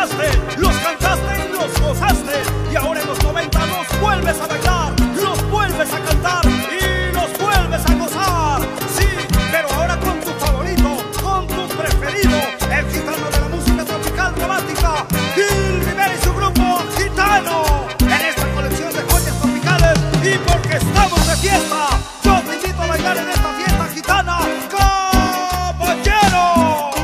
bailaste, los cantaste y los gozaste. Y ahora en los 90 los vuelves a bailar, los vuelves a cantar y los vuelves a gozar. Sí, pero ahora con tu favorito, con tu preferido, el gitano de la música tropical romántica, Gil Rivera y su grupo Gitano. En esta colección de joyas tropicales y porque estamos de fiesta, yo te invito a bailar en esta fiesta gitana, caballero.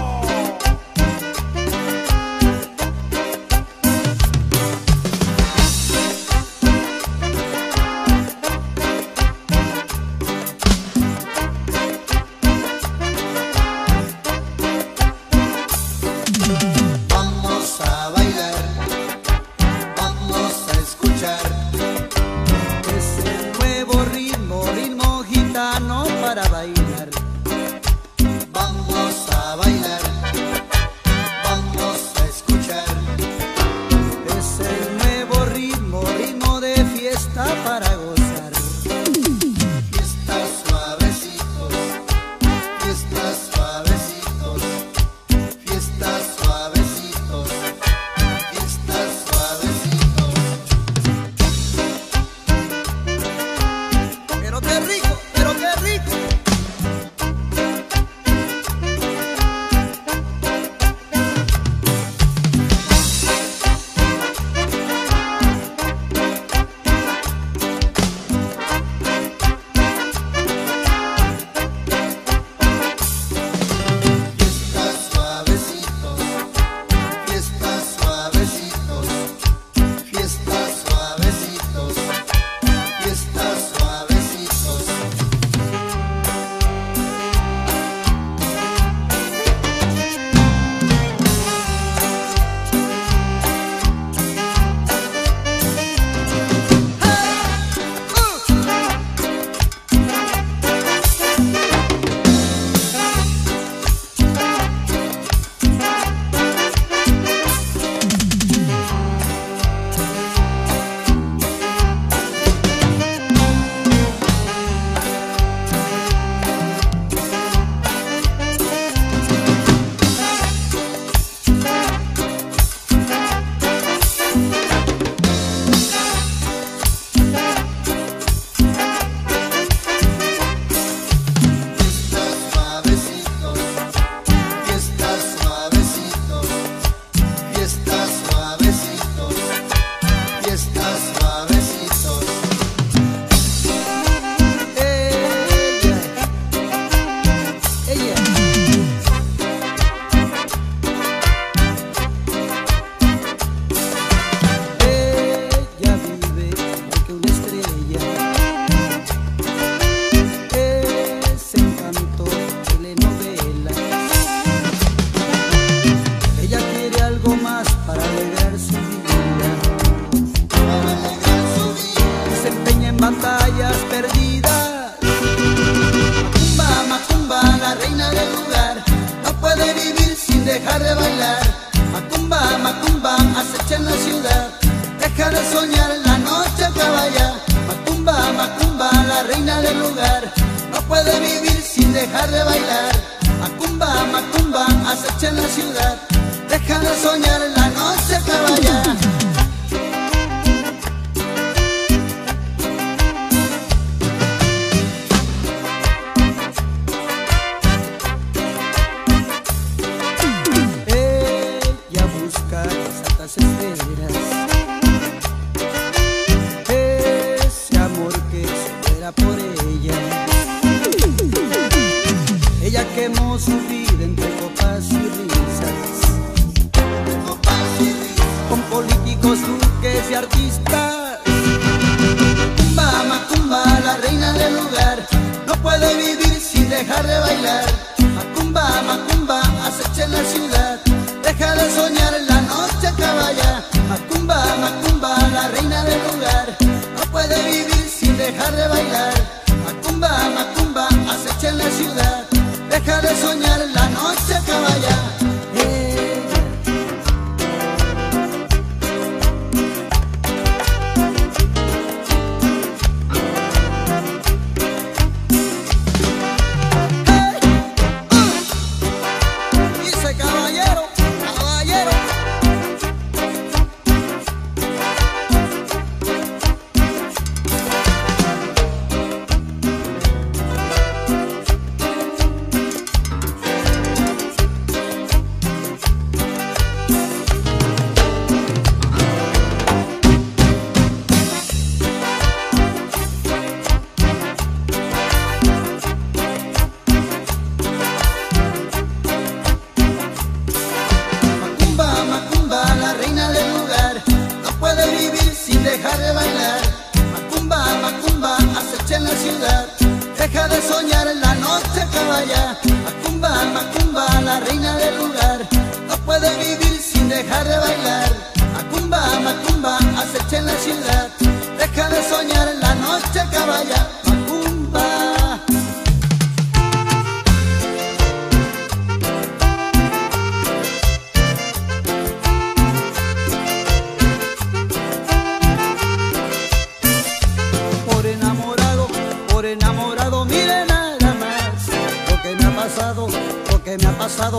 Vamos a bailar, vamos a escuchar. Es el nuevo ritmo, ritmo gitano para bailar. Vamos a bailar, vamos a escuchar. Es el nuevo ritmo, ritmo de fiesta para gozar. Fiestas suavecitos, fiestas suavecitos, fiestas suavecitos, fiestas suavecitos. Pero qué rico, pero qué rico. Fiestas suavecitos, fiestas suavecitos, fiestas suavecitos, fiestas suavecitos. Fiestas suavecitos, fiestas suavecitos, fiestas suavecitos, fiestas suavecitos. Ella. Ella vive igual que una estrella. Es encanto, telenovela. Ella quiere algo más para alegrar su vida. Para alegrar su vida. Se empeña en batallas perdidas. Macumba, Macumba, la reina del lugar. No puede vivir sin dejar de bailar. Macumba, Macumba, acecha en la ciudad. Deja de soñar la noche que vaya. Macumba, Macumba, la reina del lugar. No puede vivir sin dejar de bailar. Macumba, Macumba, acecha en la ciudad. Deja de soñar la noche que vaya. Ella busca las altas esferas. Ese amor que se muera por ella. Ella quemó su vida entre copas y risas. Con políticos, duques y artistas. Macumba, Macumba, la reina del lugar. No puede vivir sin dejar de bailar. Macumba, Macumba, acecha en la ciudad. Deja de soñar la noche que vaya. Macumba, Macumba, la reina del lugar. No puede vivir sin dejar de bailar. Macumba, Macumba, acecha en la ciudad. Deja de soñar la noche que vaya.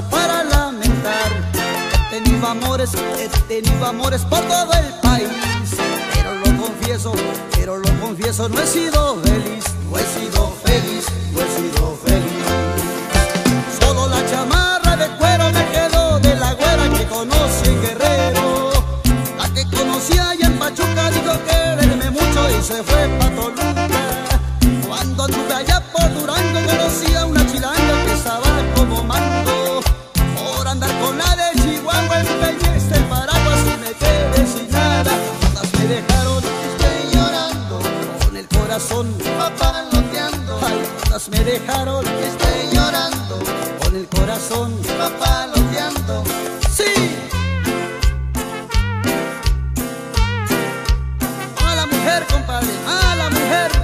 paso para lamentar. He tenido amores por todo el país, pero lo confieso, no he sido feliz, no he sido feliz, no he sido feliz. Solo la chamarra de cuero me quedó de la güera que conocí en Guerrero. La que conocí allá en Pachuca dijo quererme mucho y se fue pa' Toluca. Cuando anduve allá por Durango conocí a una chilanga que estaba como mango. Por andar con la de Chihuahua empeñé este paraguas y me quedé sin nada. Todas me dejaron, estoy llorando, con el corazón papaloteando. Ay, todas me dejaron, estoy llorando, con el corazón papaloteando. Sí. A la mujer, compadre, a la mujer.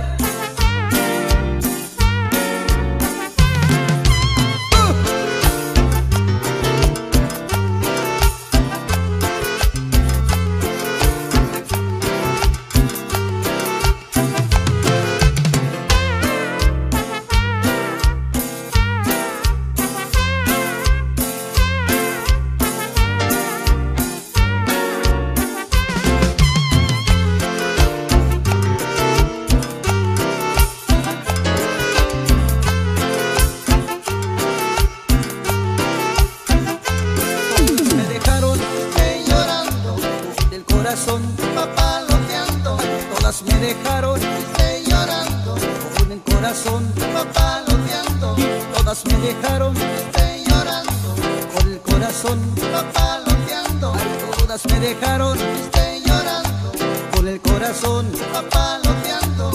Papaloteando, todas me dejaron, estoy llorando, con el corazón papaloteando. Todas me dejaron, estoy llorando, con el corazón papaloteando. Todas me dejaron, estoy llorando, con el corazón papaloteando.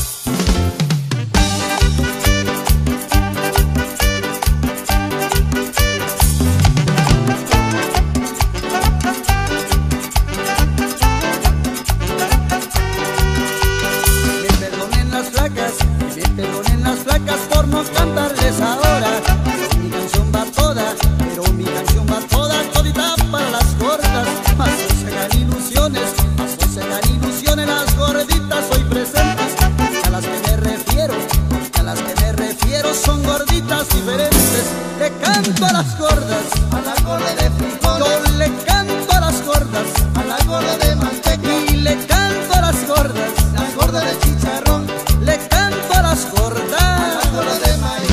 Perdonen las flacas por no cantarles ahora. Mi canción va toda, pero mi canción va toda, todita para las gordas. Más no se hagan ilusiones, más no se hagan ilusiones. Las gorditas hoy presentes, a las que me refiero, porque a las que me refiero son gorditas diferentes. Le canto a las gordas, a la gorda de frijol. Yo le canto a las gordas, a la gorda de manteca. Y le canto a las gordas, la gorda de chicharrón. Le canto a las gordas, a la gorda de maíz.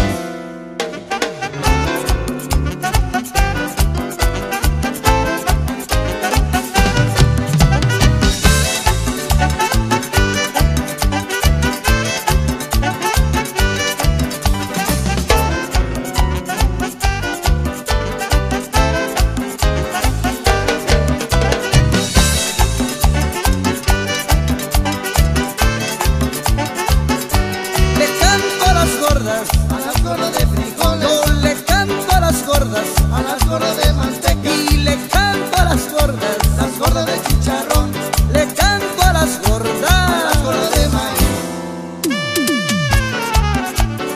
A las gordas de frijoles. Yo le canto a las gordas, a las gordas de manteca. Y le canto a las gordas de chicharrón. Le canto a las gordas de maíz.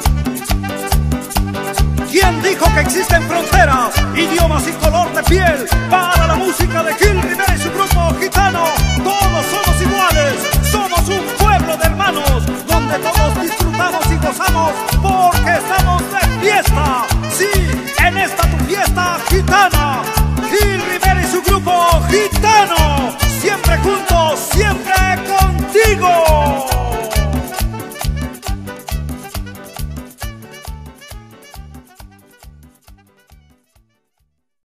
¿Quién dijo que existen fronteras, idiomas y color de piel?